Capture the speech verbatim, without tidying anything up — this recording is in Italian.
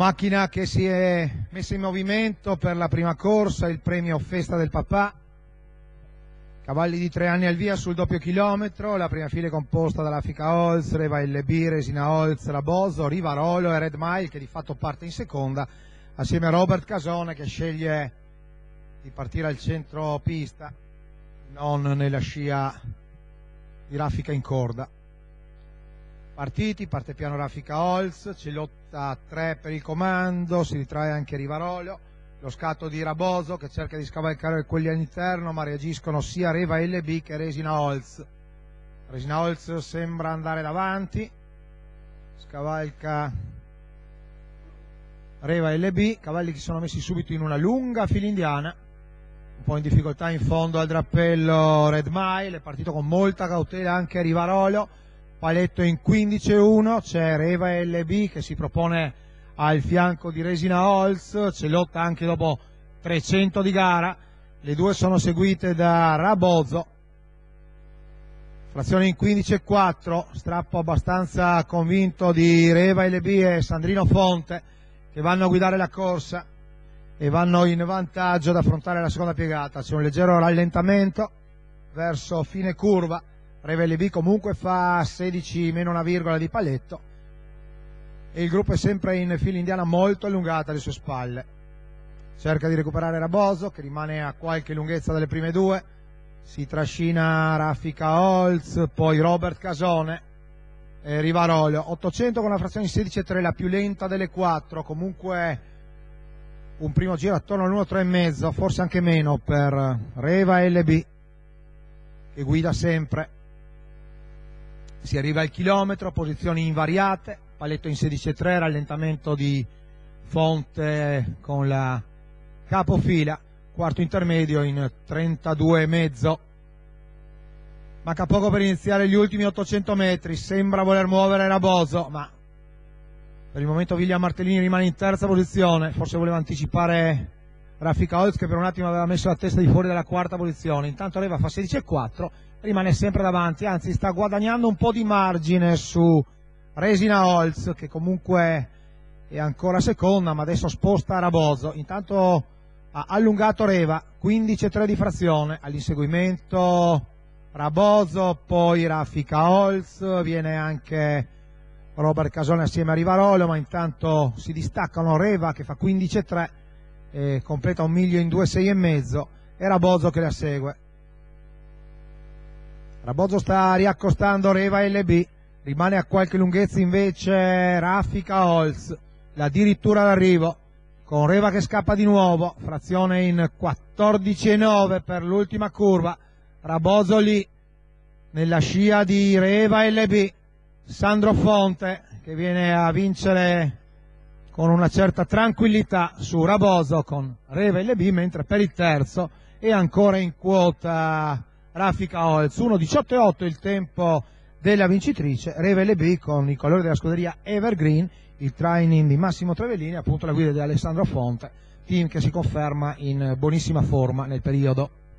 Macchina che si è messa in movimento per la prima corsa, il premio Festa del Papà. Cavalli di tre anni al via sul doppio chilometro, la prima fila è composta da Raffica Holz, Reva L B, Resina Holz, Raboso, Rivarolo e Red Mile, che di fatto parte in seconda, assieme a Robert Casone, che sceglie di partire al centro pista, non nella scia di Raffica in corda. Partiti, parte piano Raffica Holz, c'è lotta a tre per il comando, si ritrae anche Rivarolo, lo scatto di Raboso che cerca di scavalcare quelli all'interno, ma reagiscono sia Reva L B che Resina Holz. Resina Holz sembra andare davanti, scavalca Reva L B, cavalli che sono messi subito in una lunga fila indiana, un po' in difficoltà in fondo al drappello Red Mile, è partito con molta cautela anche Rivarolo, paletto in quindici a uno, c'è Reva L B che si propone al fianco di Resina Holz, c'è lotta anche dopo trecento di gara, le due sono seguite da Raboso, frazione in quindici a quattro, strappo abbastanza convinto di Reva L B e Sandrino Fonte che vanno a guidare la corsa e vanno in vantaggio ad affrontare la seconda piegata. C'è un leggero rallentamento verso fine curva, Reva L B comunque fa sedici meno una virgola di paletto e il gruppo è sempre in fila indiana molto allungata alle sue spalle. Cerca di recuperare Raboso che rimane a qualche lunghezza dalle prime due, si trascina Raffica Holz, poi Robert Casone e Rivarolo. Ottocento con la frazione in sedici a tre, la più lenta delle quattro, comunque un primo giro attorno all'uno tre e mezzo, forse anche meno per Reva L B che guida sempre. Si arriva al chilometro, posizioni invariate, paletto in sedici a tre, rallentamento di Fonte con la capofila, quarto intermedio in trentadue e mezzo. Manca poco per iniziare gli ultimi ottocento metri, sembra voler muovere Raboso, ma per il momento William Martellini rimane in terza posizione, forse voleva anticipare Raffica Holz che per un attimo aveva messo la testa di fuori dalla quarta posizione. Intanto Reva fa sedici a quattro, rimane sempre davanti, anzi sta guadagnando un po' di margine su Resina Holz che comunque è ancora seconda, ma adesso sposta Raboso. Intanto ha allungato Reva, quindici a tre di frazione, all'inseguimento Raboso, poi Raffica Holz, viene anche Robert Casone assieme a Rivarolo, ma intanto si distaccano Reva che fa quindici a tre e completa un miglio in due sei e mezzo e Raboso che la segue. Raboso sta riaccostando Reva L B, rimane a qualche lunghezza invece Raffica Holz, addirittura d'arrivo con Reva che scappa di nuovo, frazione in quattordici e nove per l'ultima curva, Raboso lì nella scia di Reva L B, Sandro Fonte che viene a vincere con una certa tranquillità su Raboso con Reva L B, mentre per il terzo è ancora in quota Raffica Holz, uno diciotto e otto il tempo della vincitrice, Reva L B con i colori della scuderia Evergreen, il training di Massimo Travellini, appunto la guida di Alessandro Fonte, team che si conferma in buonissima forma nel periodo.